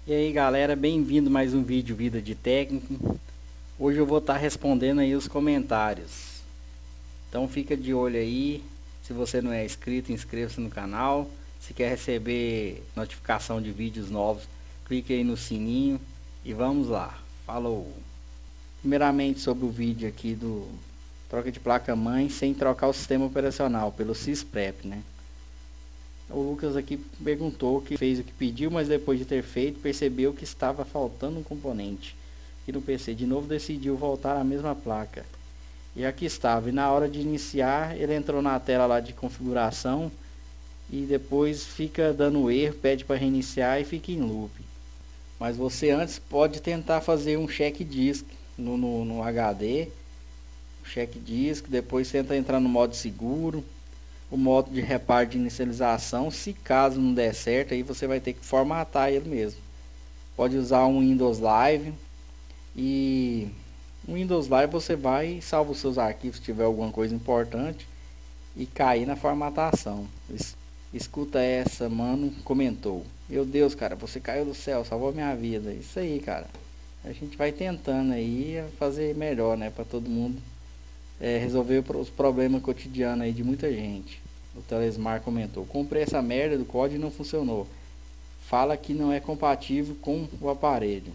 E aí galera, bem-vindo a mais um vídeo Vida de Técnico. Hoje eu vou estar respondendo aí os comentários. Então fica de olho aí. Se você não é inscrito, inscreva-se no canal. Se quer receber notificação de vídeos novos, clique aí no sininho e vamos lá. Falou! Primeiramente sobre o vídeo aqui do troca de placa-mãe sem trocar o sistema operacional pelo SysPrep, né? O Lucas aqui perguntou que fez o que pediu, mas depois de ter feito percebeu que estava faltando um componente e no PC de novo decidiu voltar à mesma placa. E aqui estava, e na hora de iniciar ele entrou na tela lá de configuração e depois fica dando erro, pede para reiniciar e fica em loop. Mas você antes pode tentar fazer um check disk no HD, check disk, depois tenta entrar no modo seguro, o modo de reparo de inicialização. Se caso não der certo, aí você vai ter que formatar ele mesmo. Pode usar um Windows Live, e no Windows Live você vai e salva os seus arquivos se tiver alguma coisa importante e cair na formatação. Escuta essa, mano, comentou: meu Deus, cara, você caiu do céu, salvou minha vida. Isso aí, cara, a gente vai tentando aí fazer melhor, né, para todo mundo resolver os problemas cotidianos aí de muita gente. O Telesmar comentou: comprei essa merda do código e não funcionou. Fala que não é compatível com o aparelho.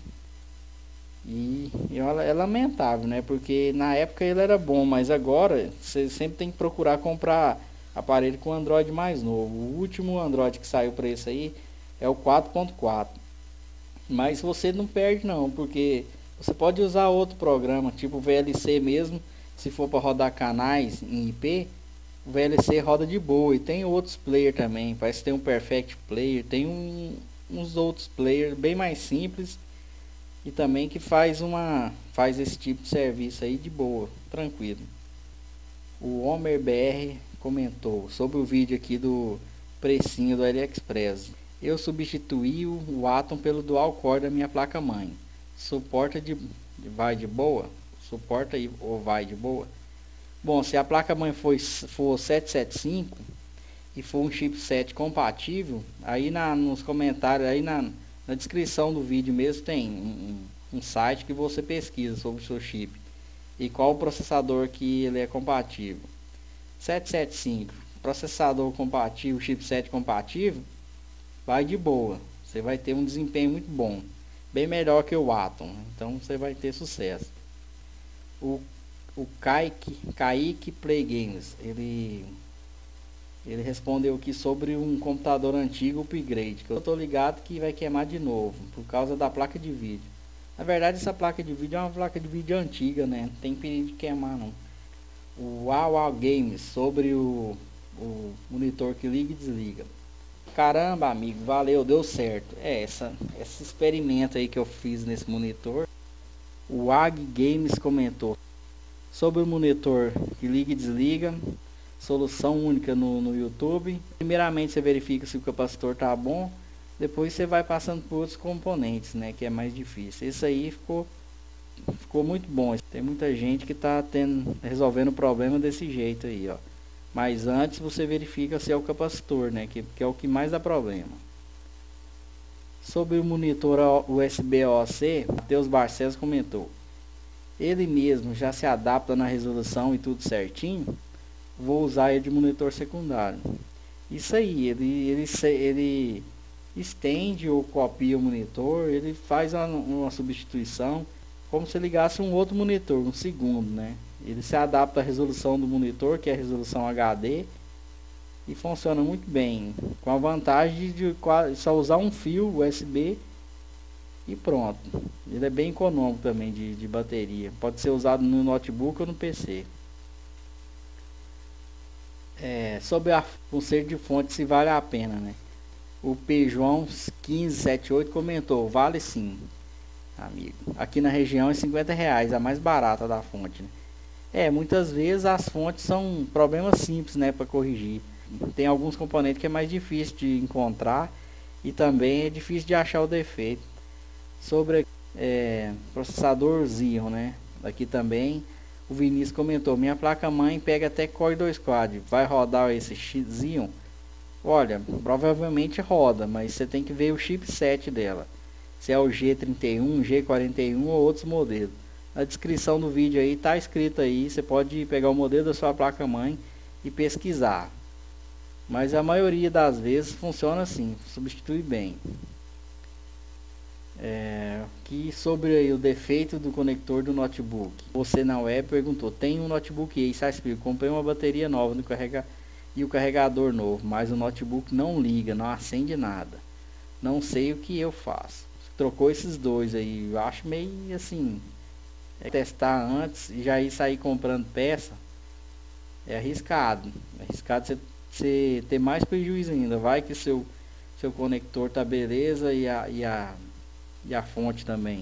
E é lamentável, né? Porque na época ele era bom, mas agora você sempre tem que procurar comprar aparelho com Android mais novo. O último Android que saiu para isso aí é o 4.4. Mas você não perde não, porque você pode usar outro programa, tipo o VLC mesmo. Se for para rodar canais em IP, o VLC roda de boa. E tem outros players também, parece que tem um Perfect Player, tem uns outros players bem mais simples e também que faz esse tipo de serviço aí de boa, tranquilo. O Homer BR comentou sobre o vídeo aqui do precinho do AliExpress: eu substituí o Atom pelo dual core da minha placa mãe. Suporta vai de boa? Suporta ou vai de boa? Bom, se a placa mãe for 775 e for um chipset compatível, aí nos comentários, aí na descrição do vídeo mesmo tem um site que você pesquisa sobre o seu chip e qual o processador que ele é compatível. 775, processador compatível, chipset compatível, vai de boa, você vai ter um desempenho muito bom, bem melhor que o Atom, então você vai ter sucesso. O Kaique Play Games, ele respondeu aqui sobre um computador antigo upgrade, que eu tô ligado que vai queimar de novo por causa da placa de vídeo. Na verdade essa placa de vídeo é uma placa de vídeo antiga, né? Não tem perigo de queimar não. O Wow Games sobre o monitor que liga e desliga. Caramba, amigo, valeu, deu certo. Esse experimento aí que eu fiz nesse monitor. O Ag Games comentou sobre o monitor que liga e desliga, solução única no YouTube. Primeiramente você verifica se o capacitor tá bom, depois você vai passando por outros componentes, né, que é mais difícil. Esse aí ficou muito bom. Tem muita gente que está resolvendo o problema desse jeito aí, ó. Mas antes você verifica se é o capacitor, né, que é o que mais dá problema. Sobre o monitor USB-OC, Matheus Barcelos comentou: ele mesmo já se adapta na resolução e tudo certinho, vou usar ele de monitor secundário. Isso aí, ele estende ou copia o monitor, ele faz uma substituição, como se ligasse um outro monitor, um segundo, né? Ele se adapta à resolução do monitor, que é a resolução HD, e funciona muito bem, com a vantagem de só usar um fio USB e pronto. Ele é bem econômico também de bateria, pode ser usado no notebook ou no PC. Sobre a conserto de fonte, se vale a pena, né? O P. João 1578 comentou: vale sim, amigo. Aqui na região é R$50, a mais barata da fonte, né? Muitas vezes as fontes são problemas simples, né, para corrigir. Tem alguns componentes que é mais difícil de encontrar e também é difícil de achar o defeito. Sobre processador Xeon, né? Aqui também o Vinícius comentou: minha placa mãe pega até Core 2 Quad, vai rodar esse Xeon? Olha, provavelmente roda, mas você tem que ver o chipset dela. se é o G31, G41 ou outros modelos. Na descrição do vídeo aí tá escrito aí, você pode pegar o modelo da sua placa-mãe e pesquisar. Mas a maioria das vezes funciona assim, substitui bem. Que sobre aí o defeito do conector do notebook. Você na web perguntou: tem um notebook aí, explica, comprei uma bateria nova no e o carregador novo, mas o notebook não liga, não acende nada. Não sei o que eu faço. Trocou esses dois aí, eu acho meio assim, testar antes e já ir sair comprando peça é arriscado. É arriscado você ter mais prejuízo ainda. Vai que seu conector tá beleza e a fonte também.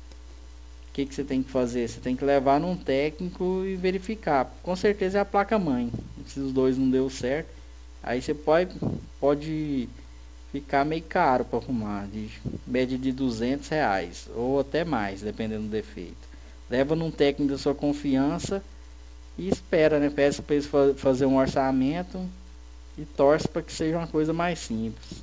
O que você tem que fazer? Você tem que levar num técnico e verificar. Com certeza é a placa-mãe. Se os dois não deu certo, aí você pode ficar meio caro para arrumar. De média de R$ 200 ou até mais, dependendo do defeito. Leva num técnico da sua confiança e espera, né? Peça para eles fazer um orçamento e torce para que seja uma coisa mais simples.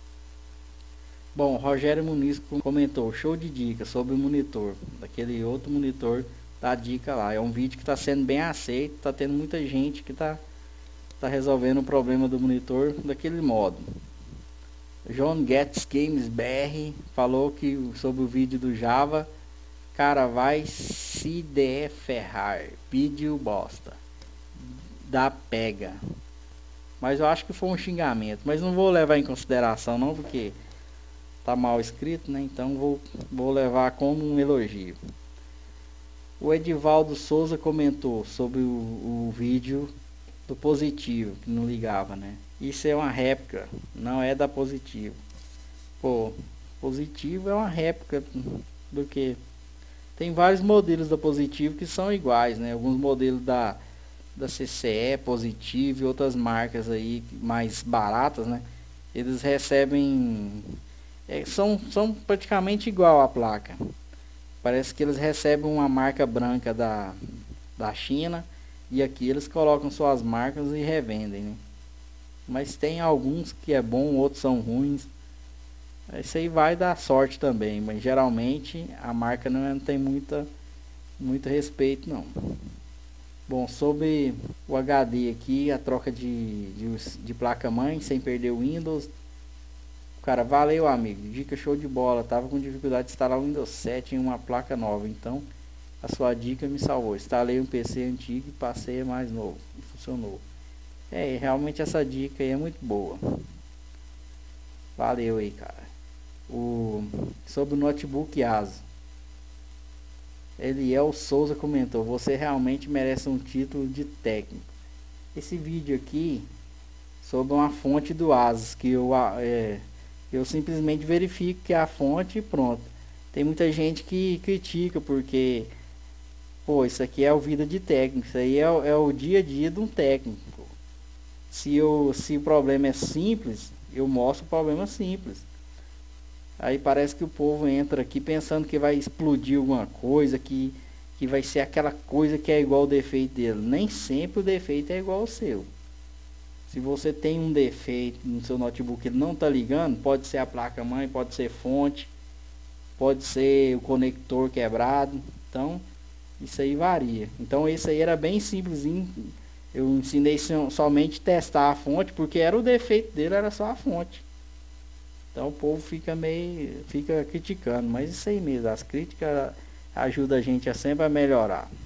Bom, Rogério Muniz comentou: show de dica sobre o monitor, daquele outro monitor da dica lá. É um vídeo que está sendo bem aceito, está tendo muita gente que está resolvendo o problema do monitor daquele modo. John Gets Games BR falou que sobre o vídeo do Java, cara, vai se ferrar, pediu bosta, dá pega. Mas eu acho que foi um xingamento, mas não vou levar em consideração não, porque tá mal escrito, né? Então vou levar como um elogio. O Edivaldo Souza comentou sobre o vídeo do Positivo, que não ligava, né? Isso é uma réplica, não é da Positivo. Pô, Positivo é uma réplica do que tem vários modelos da Positivo que são iguais, né? Alguns modelos da CCE, Positivo e outras marcas aí mais baratas, né? Eles recebem são praticamente igual a placa. Parece que eles recebem uma marca branca da China e aqui eles colocam suas marcas e revendem, né? Mas tem alguns que é bom, outros são ruins. Isso aí vai dar sorte também, mas geralmente a marca não tem muito respeito não. Bom, sobre o HD aqui, a troca de placa-mãe sem perder o Windows. Cara, valeu amigo, dica show de bola. Tava com dificuldade de instalar o Windows 7 em uma placa nova, então a sua dica me salvou. Instalei um PC antigo e passei a mais novo e funcionou. Realmente essa dica aí é muito boa. Valeu aí, cara. Sobre o notebook Asus, Eliel Souza comentou: você realmente merece um título de técnico. Esse vídeo aqui sobre uma fonte do Asus que eu simplesmente verifico que é a fonte e pronto. Tem muita gente que critica porque, pô, isso aqui é o vida de técnico, isso aí é o dia a dia de um técnico. Se o problema é simples, eu mostro o problema simples. Aí parece que o povo entra aqui pensando que vai explodir alguma coisa, que vai ser aquela coisa que é igual ao defeito dele. Nem sempre o defeito é igual ao seu. Se você tem um defeito no seu notebook, ele não está ligando, pode ser a placa-mãe, pode ser fonte, pode ser o conector quebrado. Então, isso aí varia. Então, esse aí era bem simplesinho. Eu ensinei somente testar a fonte, porque era o defeito dele, era só a fonte. Então, o povo fica criticando, mas isso aí mesmo, as críticas ajudam a gente a sempre a melhorar.